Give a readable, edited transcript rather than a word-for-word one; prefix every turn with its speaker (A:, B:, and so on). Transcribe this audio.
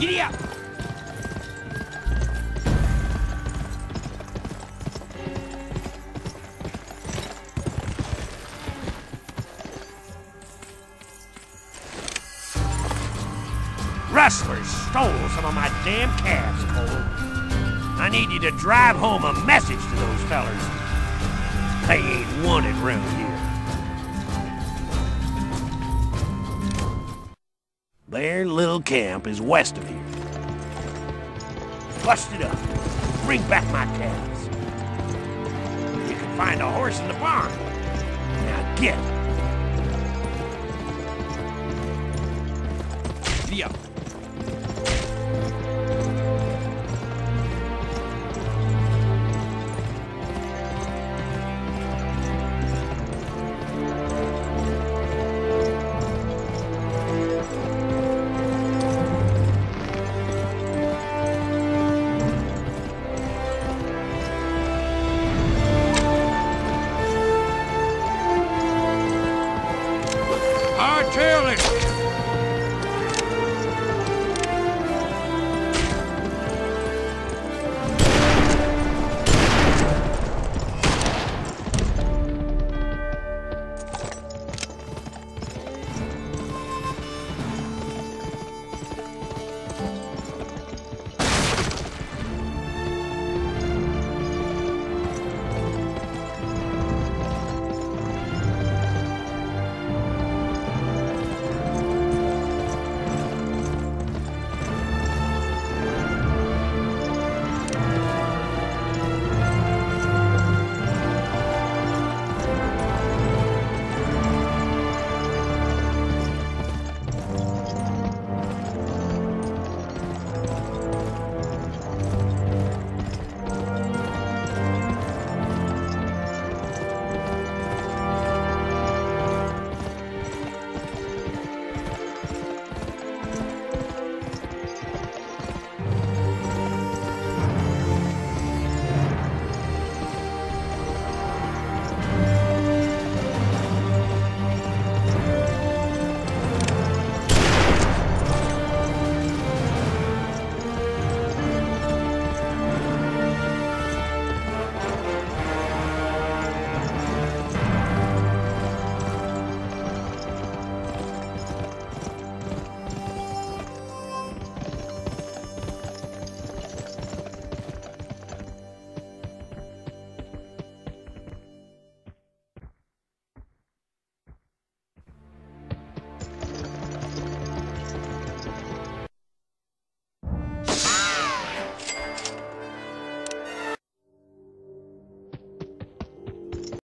A: Giddy up! Rustlers stole some of my damn calves, Cole. I need you to drive home a message to those fellers. They ain't wanted round here. Their little camp is west of here. Bust it up. Bring back my calves. You can find a horse in the barn. Now get it. Giddy up. Hardtail it!